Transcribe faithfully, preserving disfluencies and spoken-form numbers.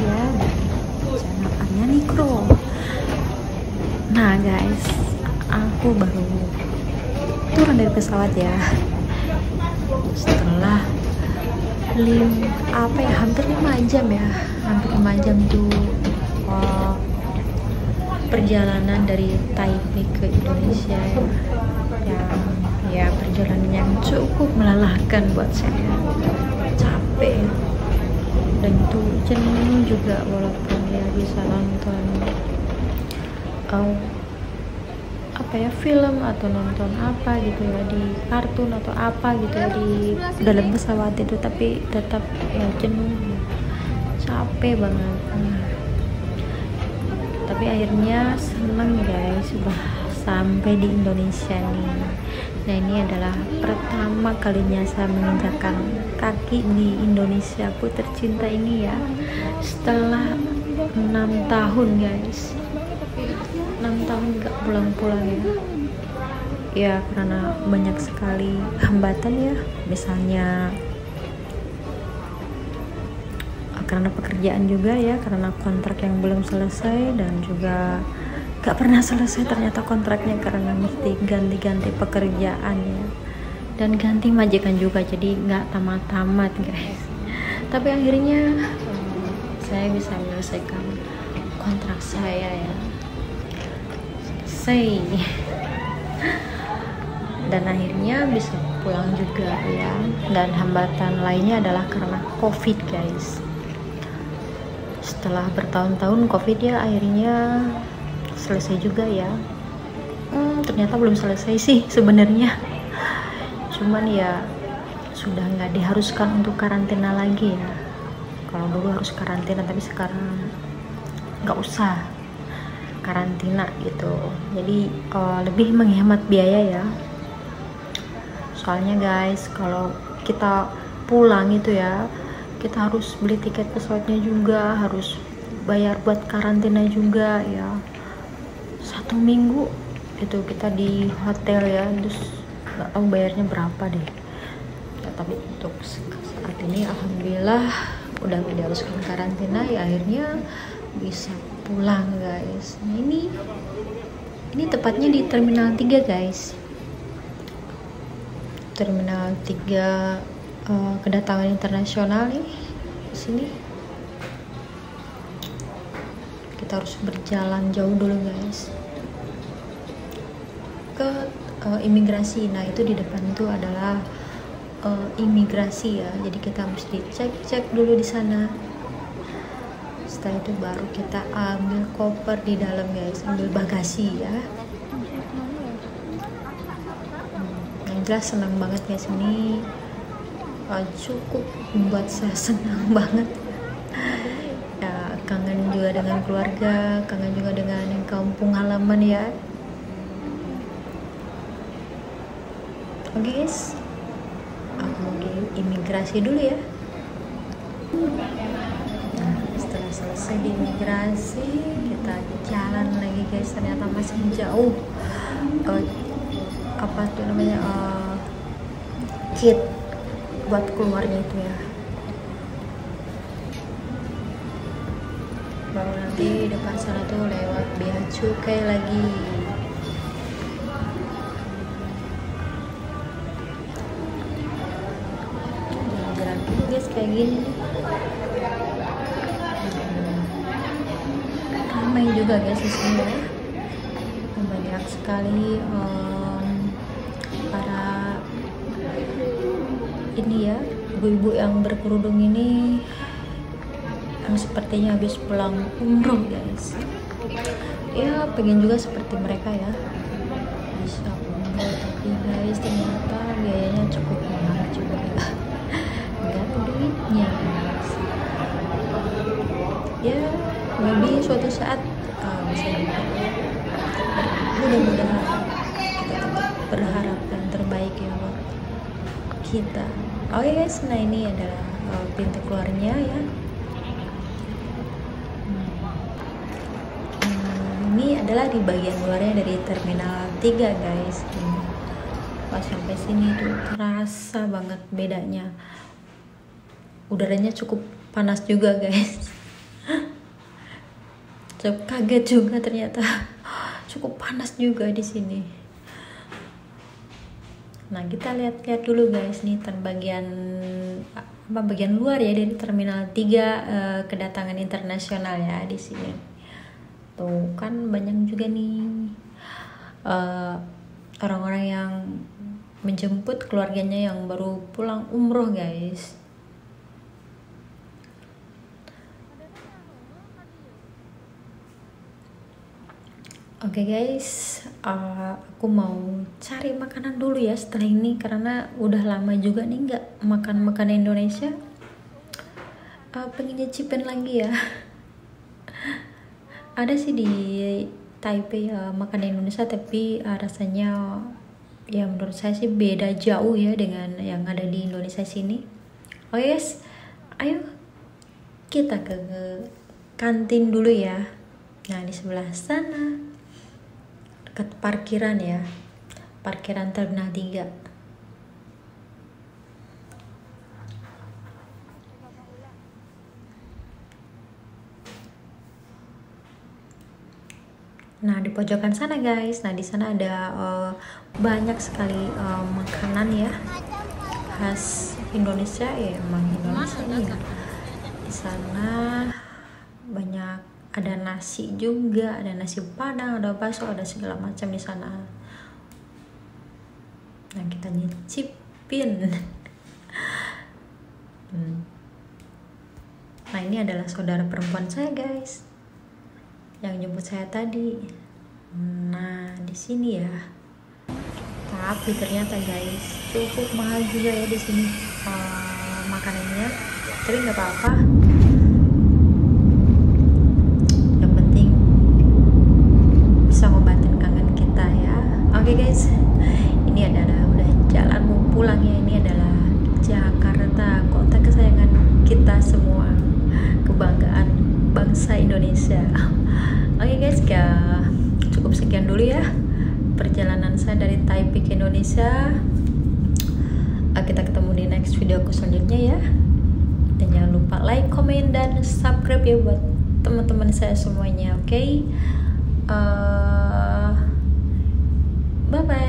saya dari channel Aryani Crow. Nah guys, aku baru turun dari pesawat ya. Setelah lim apa ya hampir lima jam ya, hampir lima jam tuh uh, perjalanan dari Taipei ke Indonesia ya. Yang ya perjalanan yang cukup melelahkan buat saya, capek dan itu jenuh juga, walaupun ya bisa nonton uh, apa ya film atau nonton apa gitu ya di kartun atau apa gitu ya di dalam pesawat itu, tapi tetap ya jenuh, capek banget. Nah, tapi akhirnya seneng guys, sudah sampai di Indonesia nih. Nah ini adalah pertama kalinya saya menginjakkan kaki di Indonesia aku tercinta ini ya, setelah enam tahun guys, enam tahun gak pulang-pulang ya. Ya karena banyak sekali hambatan ya, misalnya karena pekerjaan juga ya, karena kontrak yang belum selesai dan juga gak pernah selesai ternyata kontraknya karena mesti ganti-ganti pekerjaan ya, dan ganti majikan juga, jadi nggak tamat-tamat guys. Tapi akhirnya um, saya bisa menyelesaikan kontrak saya ya, selesai dan akhirnya bisa pulang juga ya. Dan hambatan lainnya adalah karena COVID guys. Setelah bertahun-tahun COVID ya, akhirnya selesai juga ya. Hmm, ternyata belum selesai sih sebenarnya, cuman ya sudah nggak diharuskan untuk karantina lagi ya. Kalau dulu harus karantina, tapi sekarang nggak usah karantina gitu, jadi uh, lebih menghemat biaya ya. Soalnya guys, kalau kita pulang itu ya, kita harus beli tiket pesawatnya juga, harus bayar buat karantina juga ya. Satu minggu itu kita di hotel ya, terus nggak tahu bayarnya berapa deh ya. Tapi untuk saat ini alhamdulillah udah gak diharuskan karantina ya, akhirnya bisa pulang guys. Nah, ini ini tepatnya di Terminal tiga guys, Terminal tiga uh, kedatangan internasional nih. Di sini kita harus berjalan jauh dulu guys ke uh, imigrasi. Nah itu di depan itu adalah uh, imigrasi ya, jadi kita mesti cek-cek dulu di sana. Setelah itu baru kita ambil koper di dalam guys, ambil bagasi ya. Yang jelas senang banget guys, ini uh, cukup membuat saya senang banget ya, kangen juga dengan keluarga, kangen juga dengan kampung halaman ya. Oke guys, aku mau di imigrasi dulu ya. Nah, setelah selesai di imigrasi, kita jalan lagi guys. Ternyata masih jauh uh, apa tuh namanya uh, kit buat keluarnya itu ya. Baru nanti depan sana tuh lewat bea cukai lagi. Jalan dulu guys kayak gini. Ramai juga guys di sini ya. Banyak sekali um, para ini ya, ibu-ibu yang berkerudung ini yang sepertinya habis pulang umroh guys. Ya pengen juga seperti mereka ya, bisa umroh, tapi guys ternyata biayanya cukup mahal juga, nggak ada duitnya guys. Ya maybe suatu saat uh, bisa juga. Mudah-mudahan kita tetap berharap yang terbaik ya buat kita. Oke okay guys, nah ini adalah uh, pintu keluarnya ya. Ini adalah di bagian luarnya dari Terminal tiga guys. Pas sampai sini tuh terasa banget bedanya. Udaranya cukup panas juga guys. cukup kaget juga ternyata cukup panas juga di sini. Nah, kita lihat-lihat dulu guys nih bagian apa bagian luar ya dari Terminal tiga eh, kedatangan internasional ya di sini. Tuh kan banyak juga nih uh, orang-orang yang menjemput keluarganya yang baru pulang umroh guys. Oke okay guys, uh, aku mau cari makanan dulu ya setelah ini karena udah lama juga nih nggak makan makanan Indonesia. Uh, pengen nyicipin lagi ya. Ada sih di Taipei uh, makanan Indonesia, tapi uh, rasanya ya menurut saya sih beda jauh ya dengan yang ada di Indonesia sini. Oke okay guys, ayo kita ke kantin dulu ya. Nah, di sebelah sana dekat parkiran ya, parkiran Terminal tiga. Nah, di pojokan sana guys, nah di sana ada uh, banyak sekali uh, makanan ya khas Indonesia ya, emang Indonesia nih ya. Di sana banyak, ada nasi juga, ada nasi padang, ada bakso, ada segala macam di sana. Nah, kita nyicipin. hmm. Nah, ini adalah saudara perempuan saya guys, yang jemput saya tadi. Nah, di sini ya. Tapi ternyata guys, cukup mahal juga ya di sini uh, makanannya. Tapi nggak apa-apa. Oke okay guys, ini adalah udah jalan mau pulang ya. Ini adalah Jakarta, kota kesayangan kita semua, kebanggaan bangsa Indonesia. Oke okay guys, ya cukup sekian dulu ya perjalanan saya dari Taipei ke Indonesia. Kita ketemu di next video aku selanjutnya ya. Dan jangan lupa like, comment, dan subscribe ya buat teman-teman saya semuanya. Oke okay? uh, Bye bye.